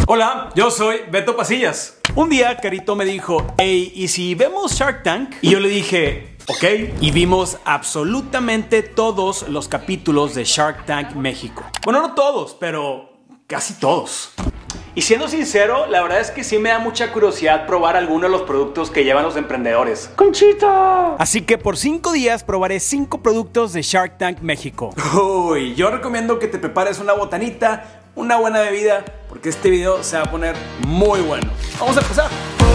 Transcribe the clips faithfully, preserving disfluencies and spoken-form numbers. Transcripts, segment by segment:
Hola, yo soy Beto Pasillas. Un día Carito me dijo, hey, ¿y si vemos Shark Tank? Y yo le dije, ok. Y vimos absolutamente todos los capítulos de Shark Tank México. Bueno, no todos, pero casi todos. Y siendo sincero, la verdad es que sí me da mucha curiosidad probar algunos de los productos que llevan los emprendedores. ¡Conchita! Así que por cinco días probaré cinco productos de Shark Tank México. Uy, yo recomiendo que te prepares una botanita, una buena bebida, porque este video se va a poner muy bueno. Vamos a empezar.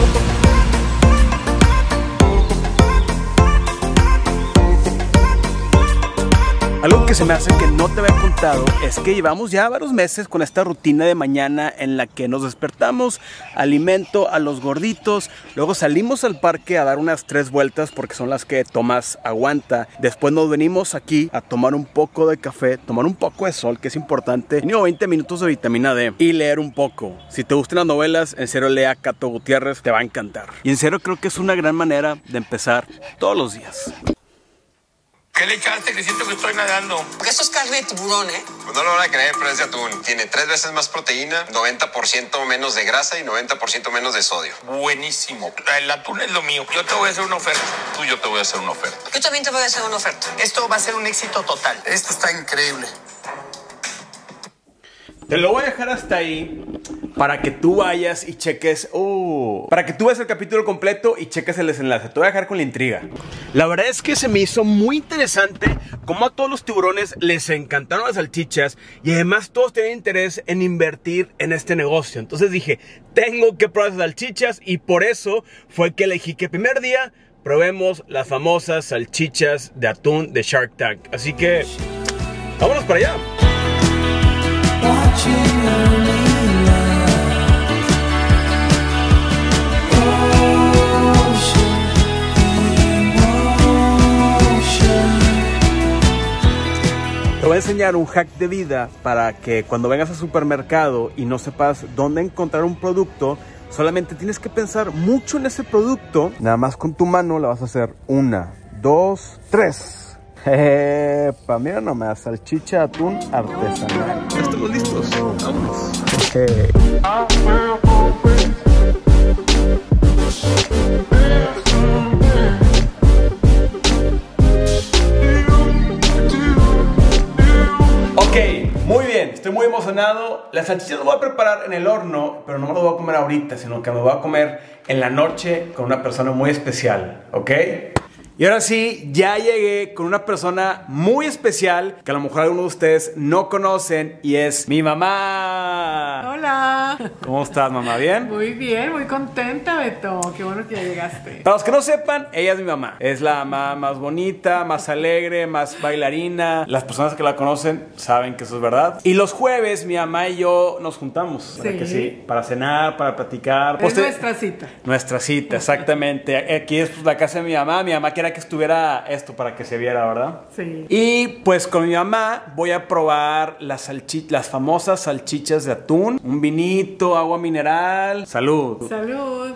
Algo que se me hace que no te había contado es que llevamos ya varios meses con esta rutina de mañana en la que nos despertamos, alimento a los gorditos, luego salimos al parque a dar unas tres vueltas porque son las que Tomás aguanta. Después nos venimos aquí a tomar un poco de café, tomar un poco de sol, que es importante, mínimo veinte minutos de vitamina D y leer un poco. Si te gustan las novelas, en serio lea Cato Gutiérrez, te va a encantar. Y en serio creo que es una gran manera de empezar todos los días. ¿Qué le echaste? Que siento que estoy nadando. Porque esto es carne de tiburón, ¿eh? Pues no lo van a creer, pero es de atún. Tiene tres veces más proteína, noventa por ciento menos de grasa y noventa por ciento menos de sodio. Buenísimo. El atún es lo mío. Yo te voy a hacer una oferta. Tú yo te voy a hacer una oferta. Yo también te voy a hacer una oferta. Esto va a ser un éxito total. Esto está increíble. Te lo voy a dejar hasta ahí para que tú vayas y cheques, uh, para que tú veas el capítulo completo y cheques el desenlace. Te voy a dejar con la intriga. La verdad es que se me hizo muy interesante cómo a todos los tiburones les encantaron las salchichas y además todos tenían interés en invertir en este negocio. Entonces dije, tengo que probar esas salchichas y por eso fue que elegí que el primer día probemos las famosas salchichas de atún de Shark Tank. Así que, vámonos para allá. Te voy a enseñar un hack de vida para que cuando vengas al supermercado y no sepas dónde encontrar un producto, solamente tienes que pensar mucho en ese producto. Nada más con tu mano la vas a hacer una, dos, tres. Epa, mira nomás, salchicha atún artesanal. Ya estamos listos, vamos. Hey. Ok, muy bien, estoy muy emocionado. Las salchichas las voy a preparar en el horno, pero no me las voy a comer ahorita, sino que me las voy a comer en la noche con una persona muy especial, ¿ok? Y ahora sí, ya llegué con una persona muy especial que a lo mejor algunos de ustedes no conocen y es mi mamá. Hola. ¿Cómo estás, mamá? ¿Bien? Muy bien, muy contenta, Beto. Qué bueno que ya llegaste. Para los que no sepan, ella es mi mamá. Es la mamá más bonita, más alegre, más bailarina. Las personas que la conocen saben que eso es verdad. Y los jueves mi mamá y yo nos juntamos. ¿Verdad que sí? Para cenar, para platicar. Es Pues te... nuestra cita. Nuestra cita, exactamente. Aquí es pues, la casa de mi mamá. Mi mamá quiere que estuviera esto para que se viera, ¿verdad? Sí. Y pues con mi mamá voy a probar las, salchi- las famosas salchichas de atún. Un vinito, agua mineral. Salud. Salud.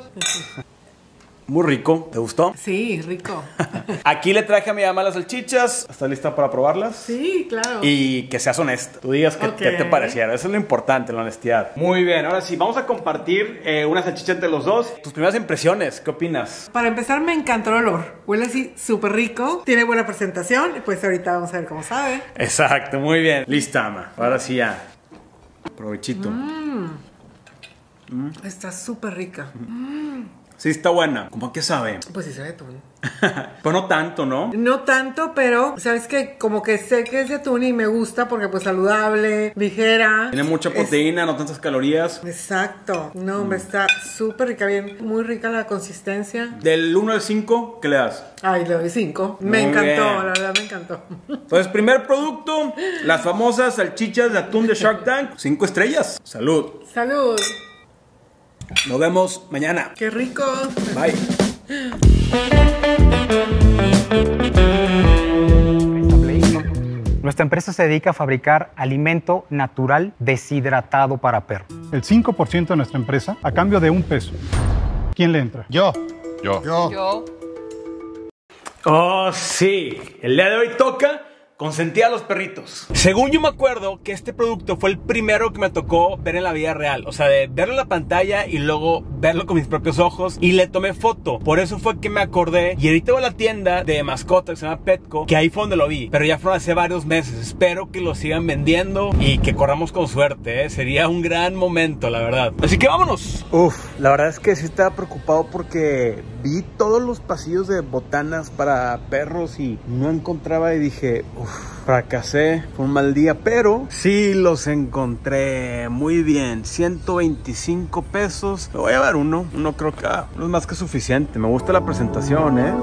Muy rico. ¿Te gustó? Sí, rico. Aquí le traje a mi mamá las salchichas. ¿Estás lista para probarlas? Sí, claro. Y que seas honesta. Tú digas que, Ok. qué te pareciera. Eso es lo importante, la honestidad. Muy bien, ahora sí, vamos a compartir eh, una salchicha entre los dos. Tus primeras impresiones, ¿qué opinas? Para empezar, me encantó el olor. Huele así súper rico. Tiene buena presentación. Pues ahorita vamos a ver cómo sabe. Exacto, muy bien. Lista, ama. Ahora sí ya. Provechito. Mm. Mm. Está súper rica. Mm. Sí, está buena. ¿Cómo que sabe? Pues sí sabe atún. Pero no tanto, ¿no? No tanto, pero sabes que como que sé que es de atún y me gusta porque pues saludable, ligera. Tiene mucha proteína, es... no tantas calorías. Exacto. No, hombre, mm. está súper rica, bien. Muy rica la consistencia. Del uno al cinco, ¿qué le das? Ay, le doy cinco. Me Muy encantó, bien. la verdad me encantó. Entonces, primer producto, las famosas salchichas de atún de Shark Tank. Cinco estrellas. Salud. Salud. Nos vemos mañana. ¡Qué rico! Bye. Nuestra empresa se dedica a fabricar alimento natural deshidratado para perros. El cinco por ciento de nuestra empresa a cambio de un peso. ¿Quién le entra? Yo. Yo. Yo. Yo. Oh, sí. El día de hoy toca consentía a los perritos. Según yo me acuerdo que este producto fue el primero que me tocó ver en la vida real. O sea, de verlo en la pantalla y luego verlo con mis propios ojos. Y le tomé foto. Por eso fue que me acordé. Y ahorita voy a la tienda de mascotas que se llama Petco, que ahí fue donde lo vi. Pero ya fueron hace varios meses. Espero que lo sigan vendiendo y que corramos con suerte, ¿eh? Sería un gran momento, la verdad. Así que vámonos. Uf, la verdad es que sí estaba preocupado porque vi todos los pasillos de botanas para perros y no encontraba y dije, uff, fracasé, fue un mal día, pero sí los encontré. Muy bien, ciento veinticinco pesos. Me voy a dar uno, uno creo que ah, no es más que suficiente. Me gusta la presentación, ¿eh?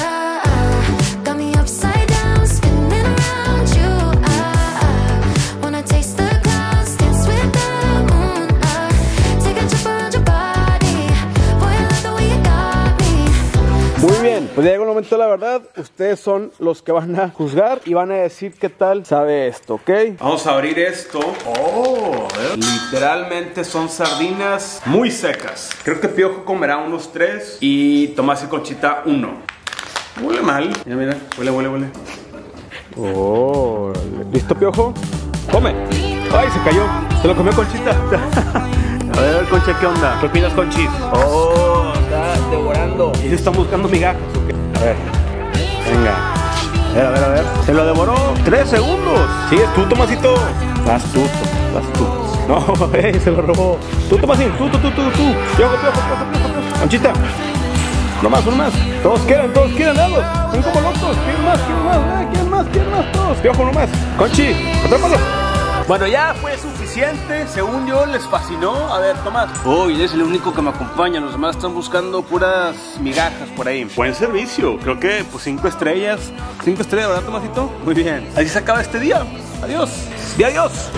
Muy bien, pues ya llegó el momento de la verdad. Ustedes son los que van a juzgar y van a decir qué tal sabe esto, ¿ok? Vamos a abrir esto. Oh, a ver. Literalmente son sardinas muy secas. Creo que Piojo comerá unos tres y Tomás y Conchita uno. Huele mal. Mira, mira, huele, huele, huele. Oh, ¿listo, Piojo? Come. Ay, se cayó. Se lo comió Conchita. A ver, Concha, ¿qué onda? ¿Qué opinas, Conchis? Oh, está devorando. Y están buscando migajas, ¿ok? A ver, venga. A ver, a ver, a ver. Se lo devoró. Tres segundos. Sigues tú, Tomasito. Vas tú, vas tú. No, eh, se lo robó. Tú, Tomasito, tú, tú, tú, tú, tú. Piojo, piojo, piojo, piojo, piojo. Conchita. No más, uno más. Todos quieren, todos quieren, dados. Son como locos. Quieren más, quieren más, eh, quieren más, quieren más todos. Piojo, no más. Conchi, atrápalo. Bueno, ya fue suficiente, según yo les fascinó. A ver, Tomás. Uy, oh, es el único que me acompaña, los demás están buscando puras migajas por ahí. Buen servicio, creo que pues cinco estrellas. Cinco estrellas, ¿verdad, Tomasito? Muy bien. Así se acaba este día. Adiós. Y adiós.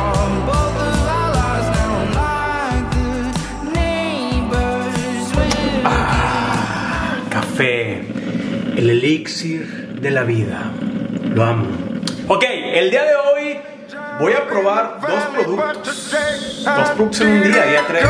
Ah, café, el elixir de la vida. Lo amo. Ok, el día de hoy voy a probar dos productos. Dos productos en un día, día tres.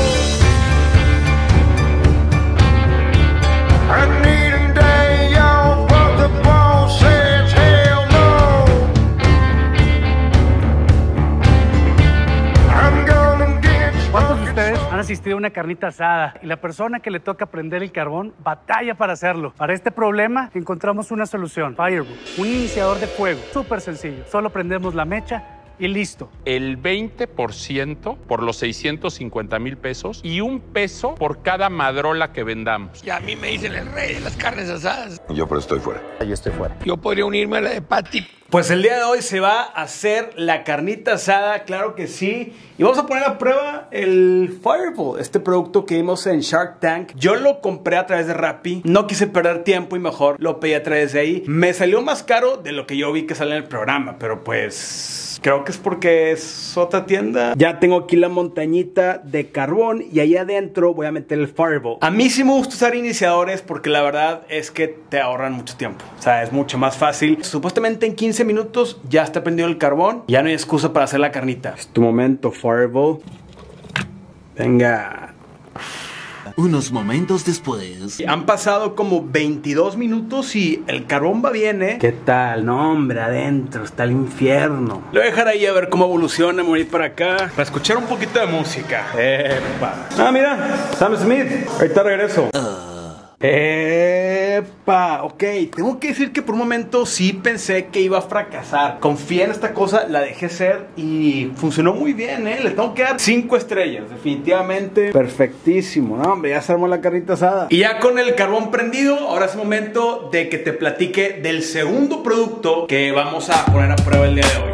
¿Cuántos de ustedes han asistido a una carnita asada y la persona que le toca prender el carbón batalla para hacerlo? Para este problema encontramos una solución. Firewood, un iniciador de fuego. Súper sencillo. Solo prendemos la mecha y listo. El veinte por ciento por los seiscientos cincuenta mil pesos y un peso por cada madrola que vendamos. Y a mí me dicen el rey de las carnes asadas. Yo por estoy fuera. Yo estoy fuera. Yo podría unirme a la de Patty. Pues el día de hoy se va a hacer la carnita asada, claro que sí. Y vamos a poner a prueba el Fireball, este producto que vimos en Shark Tank. Yo lo compré a través de Rappi. No quise perder tiempo y mejor lo pedí a través de ahí. Me salió más caro de lo que yo vi que sale en el programa, pero pues creo que es porque es otra tienda. Ya tengo aquí la montañita de carbón y ahí adentro voy a meter el Fireball. A mí sí me gusta usar iniciadores porque la verdad es que te ahorran mucho tiempo. O sea, es mucho más fácil. Supuestamente en quince minutos ya está prendido el carbón. Ya no hay excusa para hacer la carnita. Es tu momento, Fireball. Venga. Unos momentos después. Han pasado como veintidós minutos y el carbón va bien, ¿eh? ¿Qué tal? No, hombre, adentro está el infierno. Lo voy a dejar ahí a ver cómo evoluciona. Me voy a ir para acá para escuchar un poquito de música. Epa. Ah, mira, Sam Smith. Ahorita regreso. Uh. Epa, ok. Tengo que decir que por un momento sí pensé que iba a fracasar. Confié en esta cosa, la dejé ser y funcionó muy bien, ¿eh? Le tengo que dar cinco estrellas, definitivamente. Perfectísimo, ¿no? Hombre, ya se armó la carnita asada. Y ya con el carbón prendido, ahora es momento de que te platique del segundo producto que vamos a poner a prueba el día de hoy.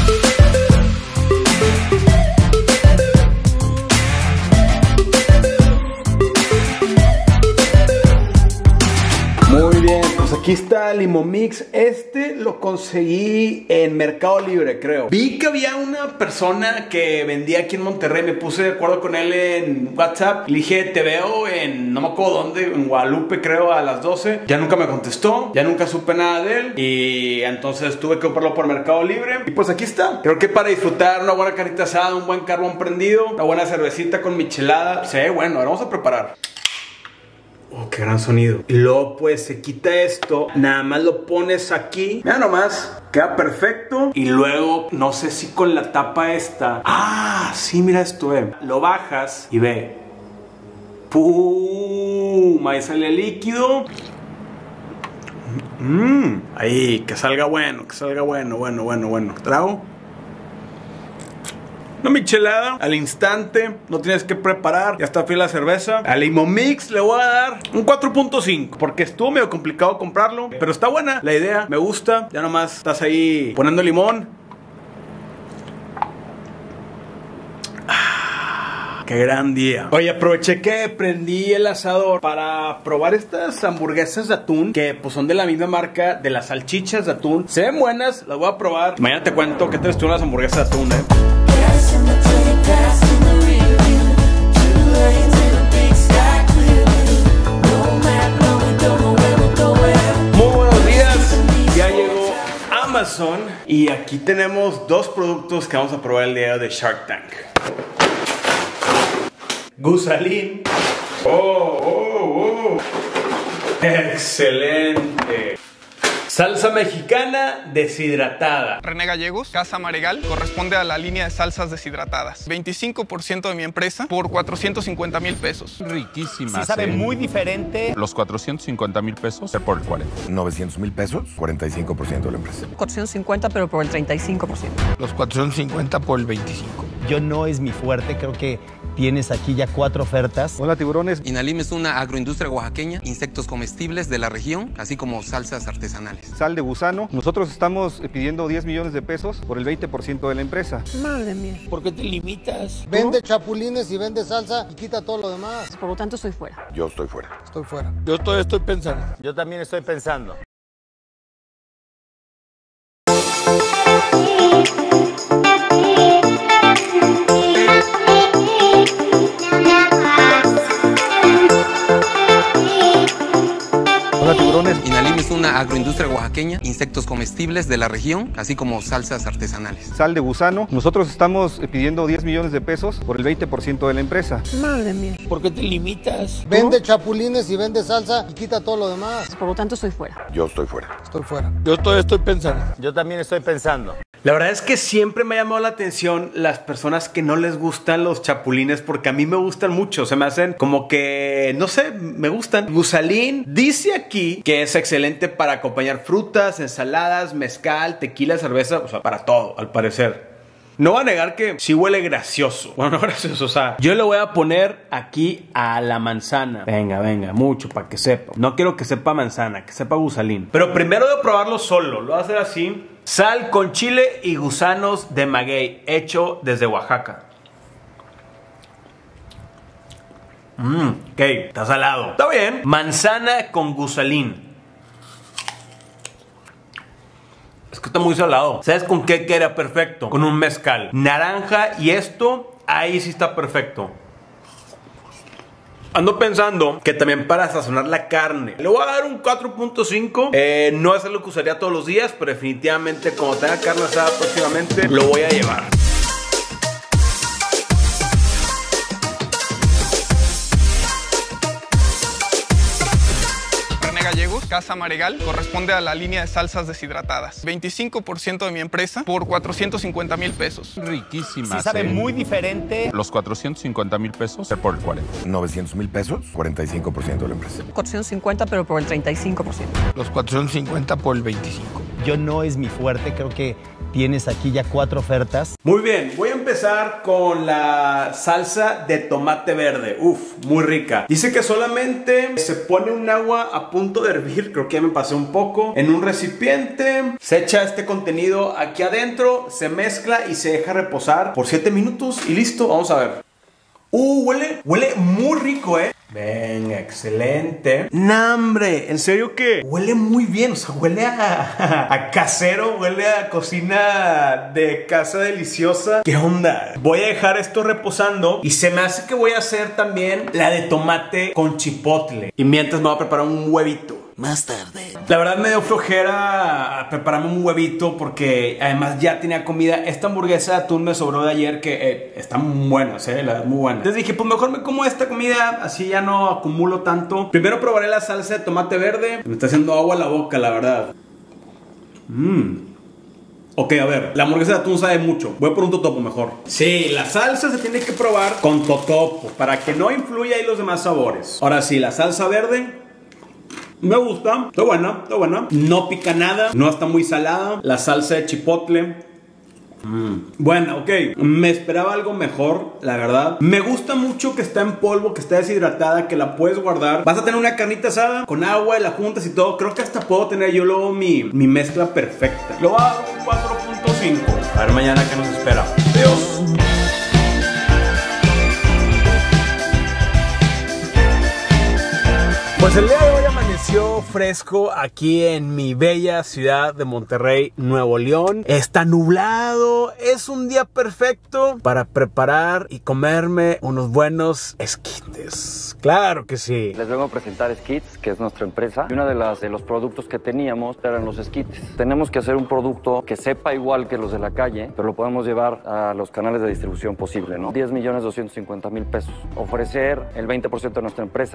Muy bien, pues aquí está el Limomix. Este lo conseguí en Mercado Libre, creo. Vi que había una persona que vendía aquí en Monterrey. Me puse de acuerdo con él en WhatsApp. Le dije, te veo en, no me acuerdo dónde, en Guadalupe, creo, a las doce. Ya nunca me contestó, ya nunca supe nada de él. Y entonces tuve que comprarlo por Mercado Libre. Y pues aquí está. Creo que para disfrutar una buena carnita asada, un buen carbón prendido, una buena cervecita con michelada. Sí, bueno, ahora vamos a preparar. Oh, qué gran sonido. Y luego pues se quita esto, nada más lo pones aquí. Mira nomás, queda perfecto. Y luego, no sé si con la tapa esta. Ah, sí, mira esto, eh. Lo bajas y ve. ¡Pum! Ahí sale el líquido. Mmm, ahí, que salga bueno, que salga bueno, bueno, bueno, bueno. Trago. Una michelada al instante, no tienes que preparar, ya está fría la cerveza. Al Limón Mix le voy a dar un cuatro punto cinco, porque estuvo medio complicado comprarlo, pero está buena la idea, me gusta. Ya nomás estás ahí poniendo limón. Ah, qué gran día. Oye, aproveché que prendí el asador para probar estas hamburguesas de atún, que pues son de la misma marca de las salchichas de atún. Se ven buenas, las voy a probar. Mañana te cuento qué tal estuvieron las hamburguesas de atún, eh. Muy buenos días, ya llegó Amazon y aquí tenemos dos productos que vamos a probar el día de Shark Tank. Gusalín. Oh, oh, oh. Excelente. Salsa mexicana deshidratada. René Gallegos, Casa Maregal, corresponde a la línea de salsas deshidratadas. veinticinco por ciento de mi empresa por cuatrocientos cincuenta mil pesos. Riquísima. Sí, sabe muy diferente. Los cuatrocientos cincuenta mil pesos por el cuarenta. novecientos mil pesos, cuarenta y cinco por ciento de la empresa. cuatrocientos cincuenta, pero por el treinta y cinco por ciento. Los cuatrocientos cincuenta por el veinticinco. Yo no es mi fuerte, creo que tienes aquí ya cuatro ofertas. Hola, tiburones. Inalim es una agroindustria oaxaqueña, insectos comestibles de la región, así como salsas artesanales. Sal de gusano. Nosotros estamos pidiendo diez millones de pesos por el veinte por ciento de la empresa. Madre mía. ¿Por qué te limitas? Vende chapulines y vende salsa y quita todo lo demás. Por lo tanto, estoy fuera. Yo estoy fuera. Estoy fuera. Yo todavía estoy pensando. Yo también estoy pensando. Hola, tiburones. Inalim es una agroindustria oaxaqueña, insectos comestibles de la región, así como salsas artesanales. Sal de gusano. Nosotros estamos pidiendo diez millones de pesos por el veinte por ciento de la empresa. Madre mía. ¿Por qué te limitas? Vende chapulines y vende salsa y quita todo lo demás. Por lo tanto, estoy fuera. Yo estoy fuera. Estoy fuera. Yo todavía estoy pensando. Yo también estoy pensando. La verdad es que siempre me ha llamado la atención las personas que no les gustan los chapulines, porque a mí me gustan mucho, se me hacen como que, no sé, me gustan. Gusalín dice aquí que es excelente para acompañar frutas, ensaladas, mezcal, tequila, cerveza, o sea, para todo, al parecer. No voy a negar que sí huele gracioso. Bueno, no gracioso, o sea, yo le voy a poner aquí a la manzana. Venga, venga, mucho para que sepa. No quiero que sepa manzana, que sepa gusalín. Pero primero de probarlo solo, lo voy a hacer así. Sal con chile y gusanos de maguey, hecho desde Oaxaca. Mmm, ok, está salado. Está bien. Manzana con gusalín. Es que está muy salado. ¿Sabes con qué queda perfecto? Con un mezcal. Naranja y esto, ahí sí está perfecto. Ando pensando que también para sazonar la carne le voy a dar un cuatro punto cinco. eh, No es algo que usaría todos los días, pero definitivamente cuando tenga carne asada próximamente lo voy a llevar. Gallegos, Casa Maregal, corresponde a la línea de salsas deshidratadas. veinticinco por ciento de mi empresa por cuatrocientos cincuenta mil pesos. Riquísima. Sí, sabe muy diferente. Los cuatrocientos cincuenta mil pesos por el cuarenta. novecientos mil pesos, cuarenta y cinco por ciento de la empresa. cuatrocientos cincuenta, pero por el treinta y cinco por ciento. Los cuatrocientos cincuenta por el veinticinco. Yo no es mi fuerte, creo que tienes aquí ya cuatro ofertas. Muy bien, voy a empezar con la salsa de tomate verde. Uf, muy rica. Dice que solamente se pone un agua a punto de hervir, creo que ya me pasé un poco, en un recipiente. Se echa este contenido aquí adentro, se mezcla y se deja reposar por siete minutos y listo. Vamos a ver. Uh, huele, huele muy rico, eh. Venga, excelente. ¡Nambre! ¿En serio que? Huele muy bien, o sea, huele a, a casero, huele a cocina de casa deliciosa. ¿Qué onda? Voy a dejar esto reposando y se me hace que voy a hacer también la de tomate con chipotle. Y mientras me voy a preparar un huevito. más tarde. La verdad me dio flojera prepararme un huevito porque además ya tenía comida. Esta hamburguesa de atún me sobró de ayer que eh, está muy buena, ¿eh? La verdad, muy buena. Entonces dije, pues mejor me como esta comida, así ya no acumulo tanto. Primero probaré la salsa de tomate verde. Me está haciendo agua a la boca, la verdad. Mmm. Ok, a ver, la hamburguesa de atún sabe mucho. Voy por un totopo mejor. Sí, la salsa se tiene que probar con totopo para que no influya ahí los demás sabores. Ahora sí, la salsa verde me gusta, está buena, está buena. No pica nada, no está muy salada. La salsa de chipotle Mm. Bueno, ok, me esperaba algo mejor, la verdad. Me gusta mucho que está en polvo, que está deshidratada, que la puedes guardar. Vas a tener una carnita asada con agua y la juntas y todo. Creo que hasta puedo tener yo luego mi, mi mezcla perfecta. Lo hago un cuatro punto cinco. A ver mañana qué nos espera. Adiós. Pues el día de hoy amaneció fresco aquí en mi bella ciudad de Monterrey, Nuevo León. Está nublado, es un día perfecto para preparar y comerme unos buenos esquites. Claro que sí. Les vengo a presentar Skits, que es nuestra empresa. Y uno de, las, de los productos que teníamos eran los esquites. Tenemos que hacer un producto que sepa igual que los de la calle, pero lo podemos llevar a los canales de distribución posible, ¿no? diez millones doscientos cincuenta mil pesos. Ofrecer el veinte por ciento de nuestra empresa.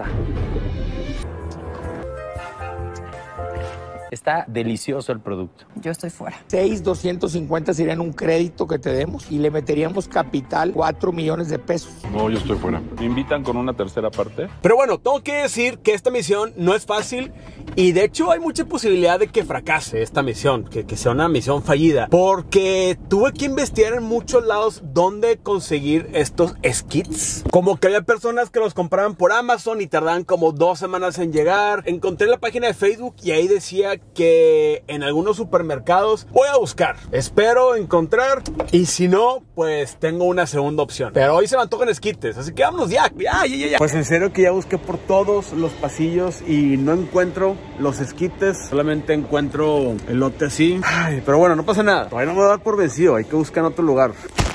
Está delicioso el producto. Yo estoy fuera. seis doscientos cincuenta serían un crédito que te demos y le meteríamos capital cuatro millones de pesos. No, yo estoy fuera. ¿Me invitan con una tercera parte? Pero bueno, tengo que decir que esta misión no es fácil y de hecho hay mucha posibilidad de que fracase esta misión, que, que sea una misión fallida, porque tuve que investigar en muchos lados dónde conseguir estos skits. Como que había personas que los compraban por Amazon y tardaban como dos semanas en llegar. Encontré la página de Facebook y ahí decía que en algunos supermercados. Voy a buscar, espero encontrar, y si no, pues tengo una segunda opción. Pero hoy se me antojan esquites, así que vámonos ya, ya, ya, ya. Pues en serio que ya busqué por todos los pasillos y no encuentro los esquites, solamente encuentro elote así. Ay, pero bueno, no pasa nada, todavía no me voy a dar por vencido, hay que buscar en otro lugar.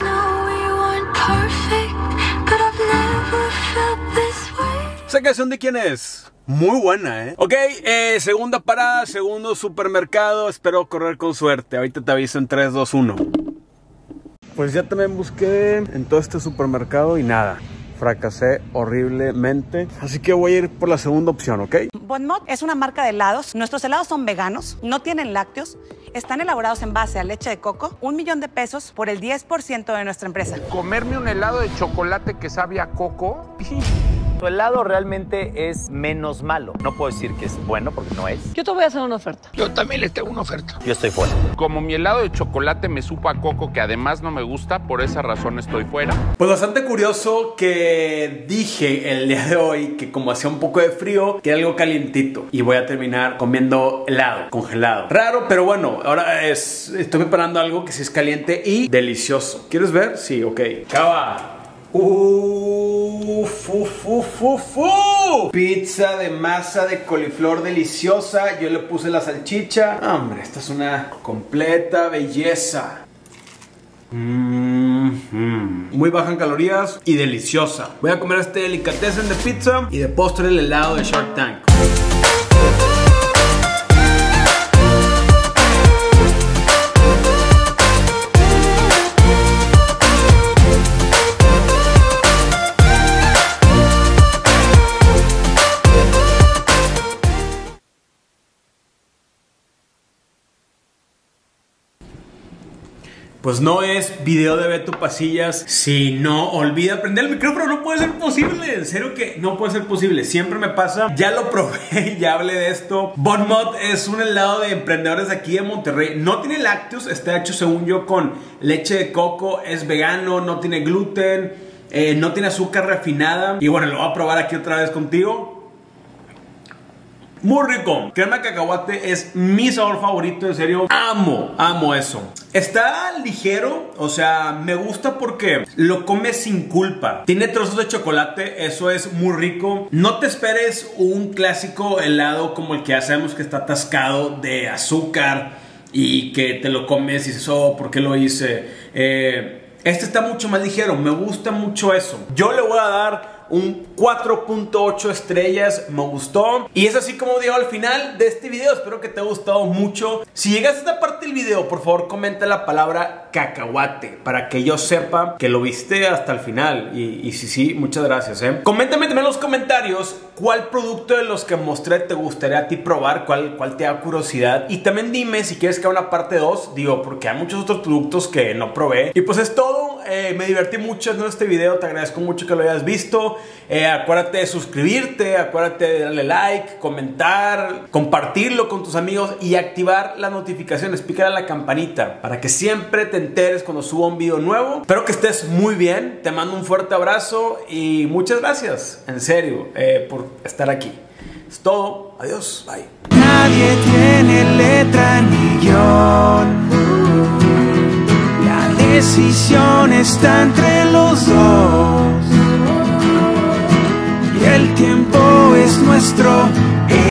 ¿Esa canción de quién es? Muy buena, ¿eh? Ok, eh, segunda parada, segundo supermercado. Espero correr con suerte. Ahorita te aviso en tres, dos, uno. Pues ya también busqué en todo este supermercado y nada. Fracasé horriblemente. Así que voy a ir por la segunda opción, ¿ok? Bon Mot es una marca de helados. Nuestros helados son veganos, no tienen lácteos, están elaborados en base a leche de coco. Un millón de pesos por el diez por ciento de nuestra empresa. Comerme un helado de chocolate que sabe a coco. Tu helado realmente es menos malo. No puedo decir que es bueno porque no es. Yo te voy a hacer una oferta. Yo también les tengo una oferta. Yo estoy fuera. Como mi helado de chocolate me supo a coco, que además no me gusta, por esa razón estoy fuera. Pues bastante curioso que dije el día de hoy que como hacía un poco de frío, que era algo calientito. Y voy a terminar comiendo helado, congelado. Raro, pero bueno, ahora es, estoy preparando algo que sí es caliente y delicioso. ¿Quieres ver? Sí, ok. Cava. Uf, uf, uf, uf, uf. Pizza de masa de coliflor deliciosa. Yo le puse la salchicha. Hombre, esta es una completa belleza. Mm-hmm. Muy baja en calorías y deliciosa. Voy a comer este delicatessen de pizza y de postre el helado de Shark Tank. Pues no es video de Beto Pasillas si no olvida prender el micrófono. No puede ser posible, en serio que no puede ser posible. Siempre me pasa, ya lo probé, ya hablé de esto. Bon Mot es un helado de emprendedores de aquí de Monterrey. No tiene lácteos, está hecho según yo con leche de coco. Es vegano, no tiene gluten, eh, no tiene azúcar refinada. Y bueno, lo voy a probar aquí otra vez contigo. Muy rico, crema de cacahuate es mi sabor favorito, en serio, amo, amo eso. Está ligero, o sea, me gusta porque lo comes sin culpa. Tiene trozos de chocolate, eso es muy rico. No te esperes un clásico helado como el que ya sabemos que está atascado de azúcar y que te lo comes y dices, oh, ¿por qué lo hice? Eh, este está mucho más ligero, me gusta mucho eso. Yo le voy a dar un cuatro punto ocho estrellas, me gustó. Y es así como digo al final de este video. Espero que te haya gustado mucho. Si llegas a esta parte del video, por favor comenta la palabra cacahuate para que yo sepa que lo viste hasta el final. Y, y sí, sí, muchas gracias, eh. Coméntame también en los comentarios cuál producto de los que mostré te gustaría a ti probar, cuál, cuál te da curiosidad. Y también dime si quieres que haga una parte dos, digo, porque hay muchos otros productos que no probé. Y pues es todo, eh, me divertí mucho en este video, te agradezco mucho que lo hayas visto. Eh, acuérdate de suscribirte, acuérdate de darle like, comentar, compartirlo con tus amigos y activar las notificaciones, pícale a la campanita para que siempre te enteres cuando suba un video nuevo. Espero que estés muy bien, te mando un fuerte abrazo y muchas gracias, en serio, eh, por estar aquí. Es todo, adiós, bye. Nadie tiene letra ni guión, la decisión está entre los dos. Y el tiempo es nuestro